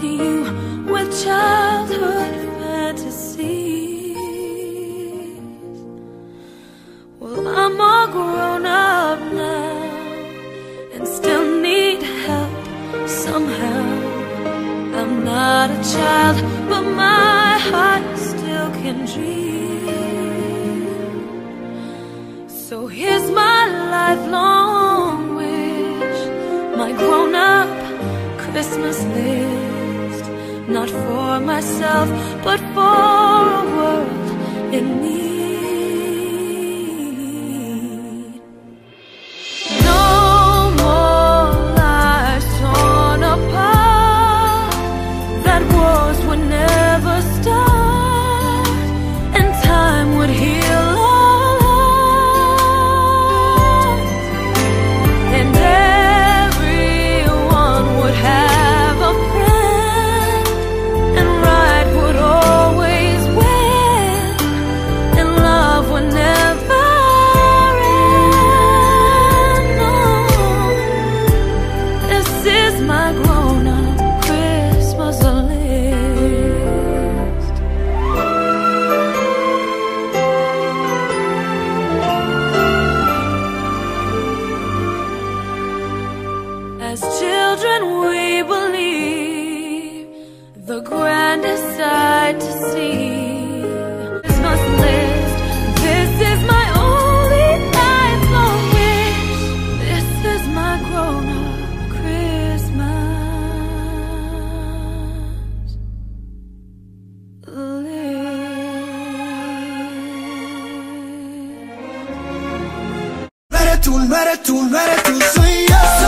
to you with childhood fantasies. Well, I'm all grown up now and still need help somehow. I'm not a child, but my heart still can dream. So here's my lifelong wish, my grown-up Christmas list. Not for myself, but for a world in need. No more lives torn apart, that wars would never start, and time would heal all hearts, and everyone would have a friend, and right would always win, and love would never end. No, this is my grown-up Christmas list. As children we believe the grandest sight to see. Christmas list, this is my only lifelong wish. This is my grown-up Christmas list. No eres tú, soy yo.